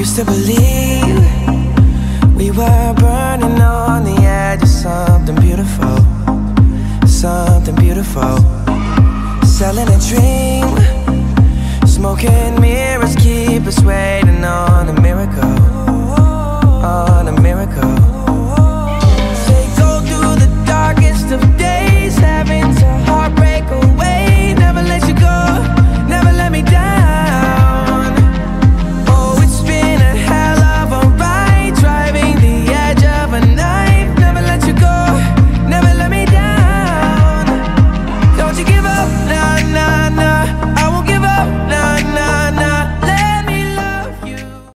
used to believe we were burning on the edge of something beautiful, something beautiful. Selling a dream, smoking mirrors keep us waiting on a miracle, on a miracle.